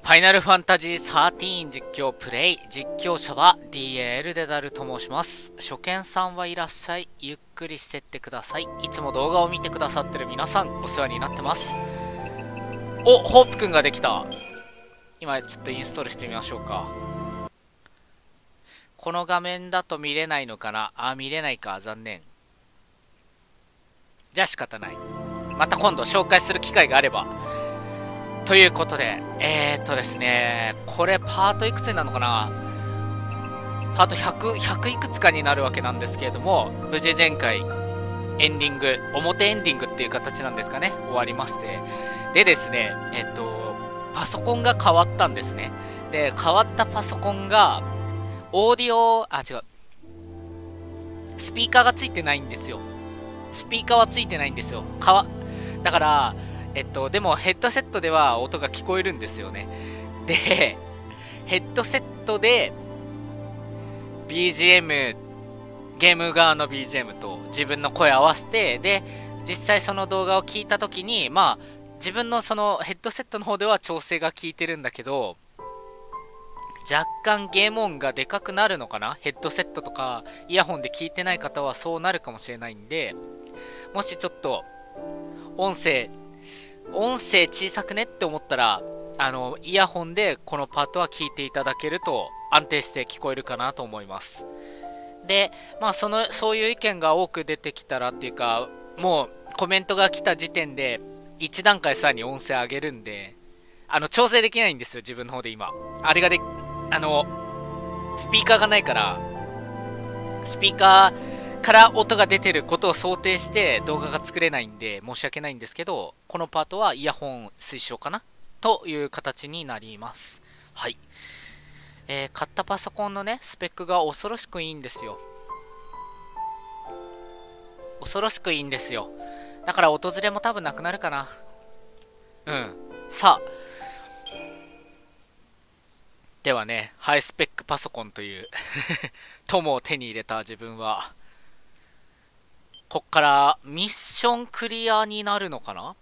ファイナルファンタジー13実況プレイ。実況者は DAL デダルと申します。初見さんはいらっしゃい。ゆっくりしてってください。いつも動画を見てくださってる皆さん、お世話になってます。お、ホープくんができた。今ちょっとインストールしてみましょうか。この画面だと見れないのかな。あ、見れないか。残念。じゃあ仕方ない。また今度紹介する機会があれば。ということで、ですね、これパートいくつになるのかな。パート100いくつかになるわけなんですけれども、無事前回、エンディング、表エンディングっていう形なんですかね、終わりまして。でですね、パソコンが変わったんですね。で、変わったパソコンが、オーディオ、あ、違う。スピーカーがついてないんですよ。スピーカーはついてないんですよ。だから、でもヘッドセットでは音が聞こえるんですよね。で、ヘッドセットで BGM、ゲーム側の BGM と自分の声を合わせて、で、実際その動画を聞いたときに、まあ、自分のそのヘッドセットの方では調整が効いてるんだけど、若干ゲーム音がでかくなるのかな。ヘッドセットとかイヤホンで聞いてない方はそうなるかもしれないんで、もしちょっと音声小さくねって思ったら、イヤホンでこのパートは聞いていただけると安定して聞こえるかなと思います。で、まあそういう意見が多く出てきたらっていうか、もうコメントが来た時点で1段階さらに音声上げるんで、調整できないんですよ、自分の方で今。あれがスピーカーがないから、スピーカーから音が出てることを想定して動画が作れないんで申し訳ないんですけど、このパートはイヤホン推奨かなという形になります。はい。買ったパソコンのね、スペックが恐ろしくいいんですよ。恐ろしくいいんですよ。だから訪れも多分なくなるかな。うん。さあ。ではね、ハイスペックパソコンという友を手に入れた自分は、こっからミッションクリアになるのかな。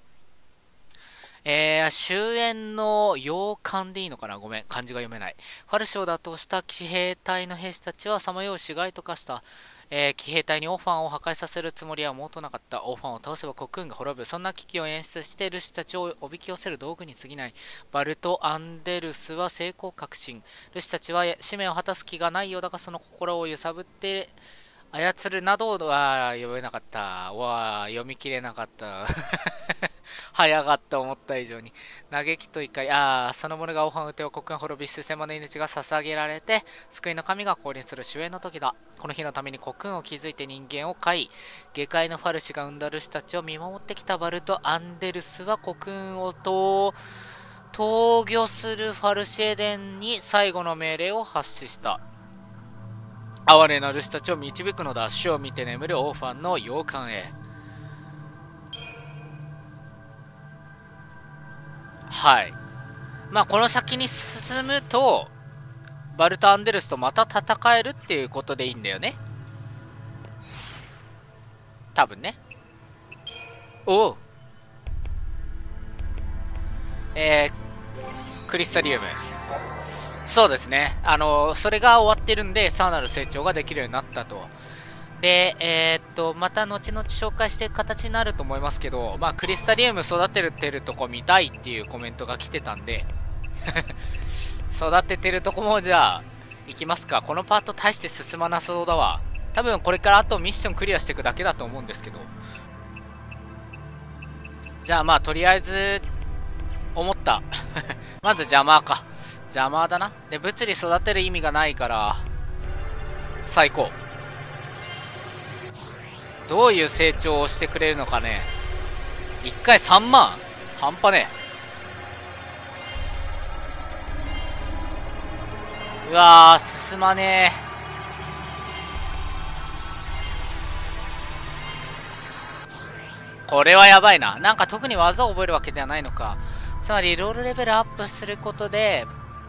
終焉の洋館でいいのかな。ごめん、漢字が読めない。ファルシを打倒した騎兵隊の兵士たちはさまよう死骸と化した。騎兵隊にオーファンを破壊させるつもりはもうとなかった。オーファンを倒せば国運が滅ぶ。そんな危機を演出してルシたちをおびき寄せる道具に過ぎない。バルト・アンデルスは成功確信。ルシたちは使命を果たす気がないようだが、その心を揺さぶって操るなどは読めなかった。読み切れなかった。早かった、思った以上に。嘆きと怒り、その者がオファンを打てを国が滅び、数千万の命が捧げられて、救いの神が降臨する終焉の時だ。この日のために国運を築いて人間を飼い、下界のファルシが生んだルシたちを見守ってきたバルト・アンデルスは国運を投御するファルシエデンに最後の命令を発しした。哀れなルシたちを導くのだ。死を見て眠るオーファンの洋館へ。はい。まあこの先に進むとバルト・アンデルスとまた戦えるっていうことでいいんだよね、多分ね。おう。クリスタリウム。そうですね。それが終わってるんで、さらなる成長ができるようになったと。で、また後々紹介していく形になると思いますけど、まあ、クリスタリウム育ててるとこ見たいっていうコメントが来てたんで、育ててるとこもじゃあ、行きますか。このパート大して進まなそうだわ。多分これからあとミッションクリアしていくだけだと思うんですけど。じゃあまあ、とりあえず、思った。まず邪魔か。邪魔だな。で、物理育てる意味がないから、最高。どういう成長をしてくれるのかね。1回3万半端ねえ。うわー、進まねえ。これはやばいな。なんか特に技を覚えるわけではないのか。つまりロールレベルアップすることで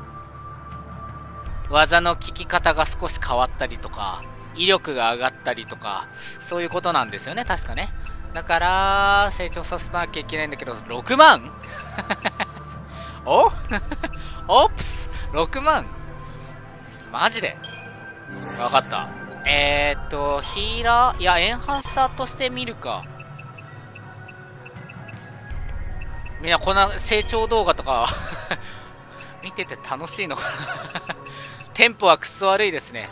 技の効き方が少し変わったりとか、威力が上がったりとか、そういうことなんですよね、確かね。だから成長させなきゃいけないんだけど、6万おオプス6万マジでわかった。ヒーラーいやエンハンサーとして見るか。みんなこんな成長動画とか見てて楽しいのかなテンポはクソ悪いですね。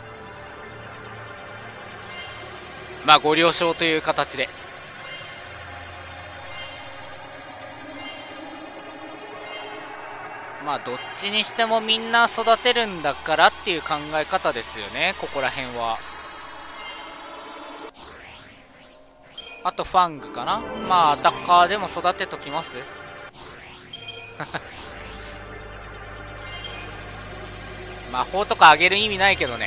まあご了承という形で。まあどっちにしてもみんな育てるんだからっていう考え方ですよね、ここら辺は。あとファングかな。まあアタッカーでも育てときます魔法とかあげる意味ないけどね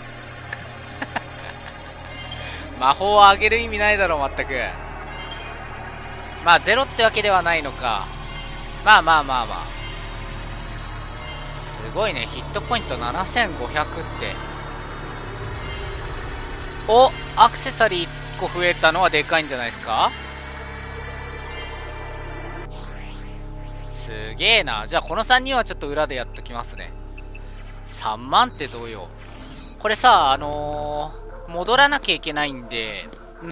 魔法をあげる意味ないだろう全く。まあゼロってわけではないのか。まあまあまあまあすごいね。ヒットポイント7500って。お、アクセサリー1個増えたのはでかいんじゃないですか。すげえな。じゃあこの3人はちょっと裏でやっときますね。3万ってどうよ。これさ戻らなきゃいけないんで、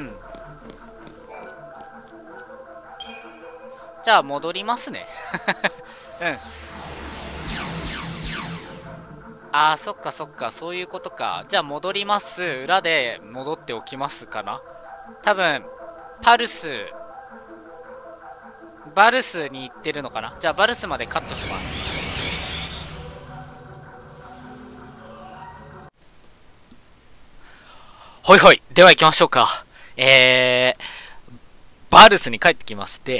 じゃあ戻りますねあーそっかそっか、そういうことか。じゃあ戻ります。裏で戻っておきますかな。多分バルスに行ってるのかな。じゃあバルスまでカットします。ほいほい、では行きましょうか。バルスに帰ってきまして、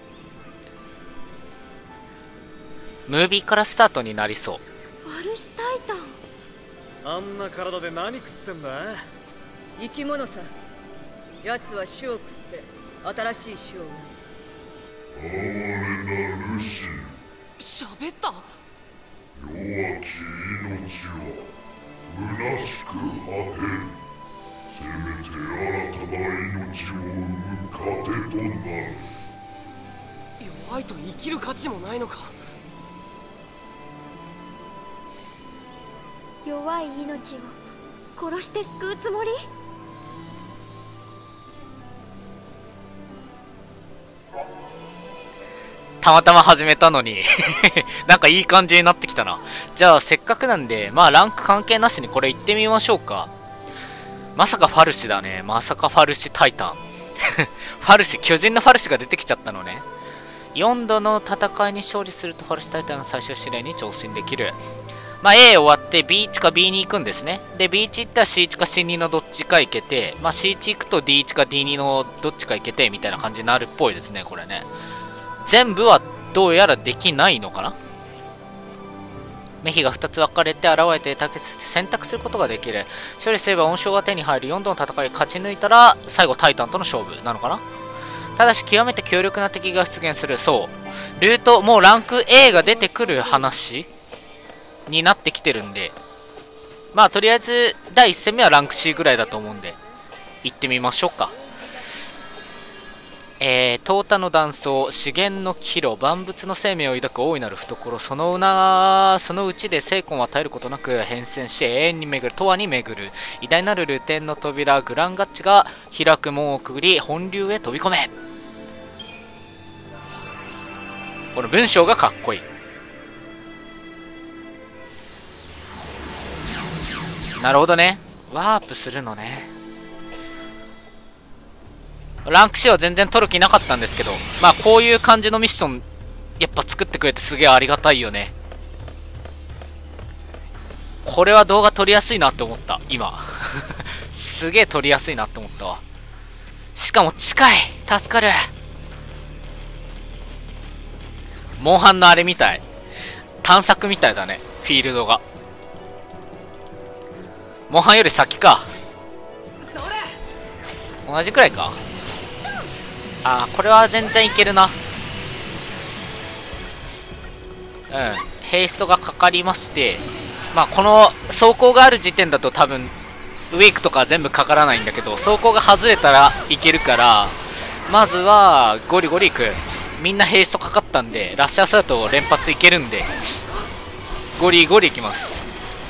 ムービーからスタートになりそう。 ファルシタイタン、 あんな体で何食ってんだ。 生き物さ。奴は種を食って新しい種を生む。 哀れなルシー。喋った。 弱き命は虚しく果てる。せめて新たな命を生む糧となる。 弱いと生きる価値もないのか。 弱い命を殺して救うつもり？ たまたま始めたのになんかいい感じになってきたな。じゃあせっかくなんで、まあランク関係なしにこれ行ってみましょうか。まさかファルシだね。まさかファルシタイタンファルシ、巨人のファルシが出てきちゃったのね。4度の戦いに勝利するとファルシタイタンの最終指令に挑戦できる。まあ A 終わって B1 か B2 行くんですね。で B1 行ったら C1 か C2 のどっちか行けて、まあ C1 行くと D1 か D2 のどっちか行けてみたいな感じになるっぽいですね、これね。全部はどうやらできないのかな。目比が2つ分かれて現れて選択することができる。勝利すれば恩賞が手に入る。4度の戦い勝ち抜いたら最後タイタンとの勝負なのかな。ただし極めて強力な敵が出現する。そうルート、もうランク A が出てくる話になってきてるんで、まあとりあえず第1戦目はランク C ぐらいだと思うんで行ってみましょうか。淘汰の断層、資源の岐路、万物の生命を抱く大いなる懐、そのうちで精魂を与えることなく変遷し永遠に巡る、永遠に巡る偉大なるルテンの扉、グランガッチが開く門をくぐり本流へ飛び込め。この文章がかっこいい。なるほどね、ワープするのね。ランク C は全然取る気なかったんですけど、まあこういう感じのミッションやっぱ作ってくれてすげえありがたいよね。これは動画撮りやすいなって思った今すげえ撮りやすいなって思ったわ。しかも近い、助かる。モンハンのあれみたい、探索みたいだね、フィールドが。モンハンより先か。同じくらいか。あーこれは全然いけるな。ヘイストがかかりまして、まあこの走行がある時点だと多分ウェイクとか全部かからないんだけど、走行が外れたらいけるから、まずはゴリゴリいく。 みんなヘイストかかったんで、ラッシャーサート連発いけるんで、ゴリゴリいきます。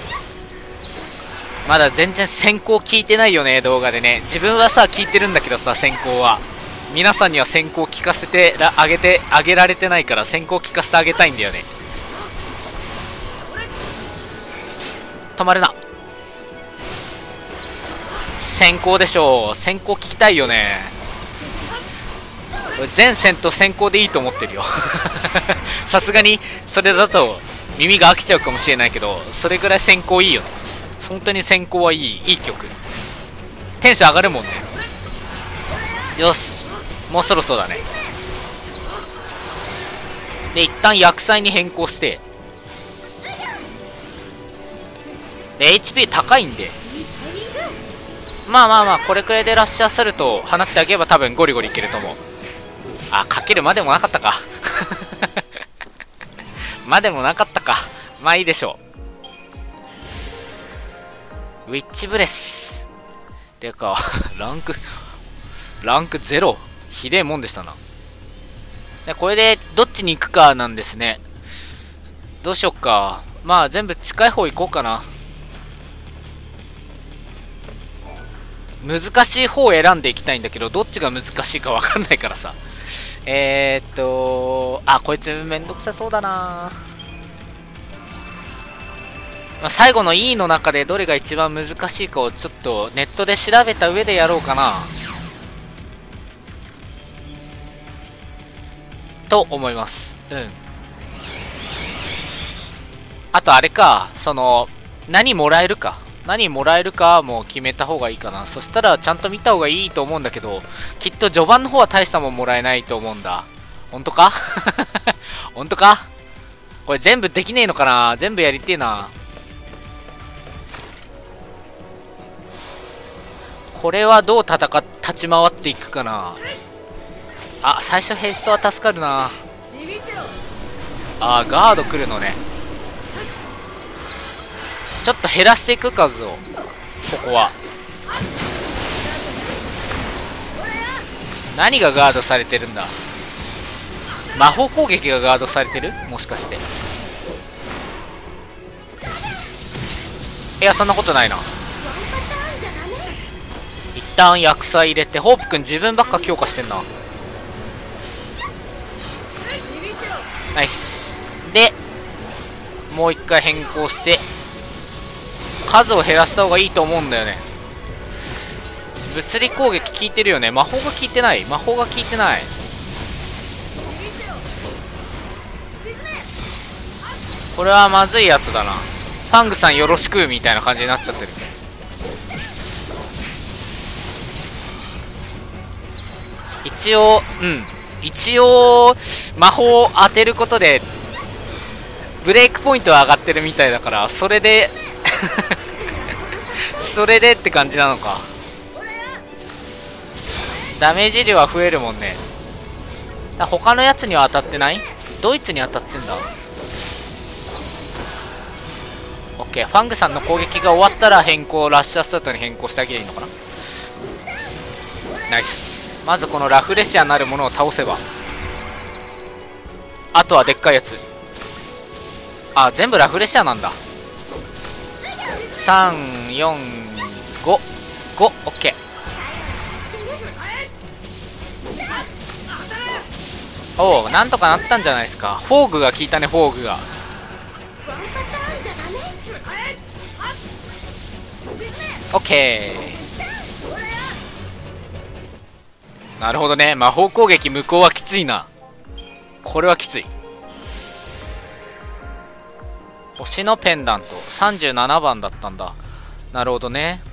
まだ全然先行聞いてないよね、動画でね。自分はさ聞いてるんだけどさ、先行は皆さんには先行聞かせてあげられてないから、先行聞かせてあげたいんだよね。止まるな。先行でしょう。先行聞きたいよね。全戦闘先行でいいと思ってるよ。さすがにそれだと耳が飽きちゃうかもしれないけど、それぐらい先行いいよね。本当に先行はいい曲。テンション上がるもんね。よし、もうそろそろだね。で一旦薬剤に変更して、で HP 高いんで、まあこれくらいでラッシャーサルトを放ってあげれば多分ゴリゴリいけると思う。あ、かけるまでもなかったか。までもなかったか。まあいいでしょう。ウィッチブレスてかランク0、ひでえもんでしたな。でこれでどっちに行くかなんですね。どうしよっか。まあ全部近い方行こうかな。難しい方を選んでいきたいんだけど、どっちが難しいか分かんないからさ。あ、こいつめんどくさそうだな。まあ、最後の E の中でどれが一番難しいかをちょっとネットで調べた上でやろうかなと思います。あとあれか、何もらえるかもう決めた方がいいかな。そしたらちゃんと見た方がいいと思うんだけど、きっと序盤の方は大したもんもらえないと思うんだ。本当か？本当か？これ全部できねえのかな。全部やりてえな。これはどう立ち回っていくかな。あ、最初ヘイストは助かるな。あ、ガード来るのね。ちょっと減らしていく数を、ここは。何がガードされてるんだ。魔法攻撃がガードされてる？もしかして。いや、そんなことないな。一旦薬剤入れて、ホープくん自分ばっか強化してんな。ナイス。でもう一回変更して数を減らした方がいいと思うんだよね。物理攻撃効いてるよね。魔法が効いてない。これはまずいやつだな。ファングさんよろしくみたいな感じになっちゃってる。一応魔法を当てることでブレイクポイントは上がってるみたいだから、それでそれでって感じなのか。ダメージ量は増えるもんね。他のやつには当たってない？ドイツに当たってんだ。オッケー、ファングさんの攻撃が終わったらラッシャースタートに変更してあげればいいのかな。ナイス。まずこのラフレシアなるものを倒せば、あとはでっかいやつ。あ、全部ラフレシアなんだ。3、4、5、オッケー。おお、なんとかなったんじゃないですか。フォーグが効いたね。フォーグがオッケー。なるほどね。魔法攻撃無効はきついな。これはきつい。星のペンダント37番だったんだ。なるほどね。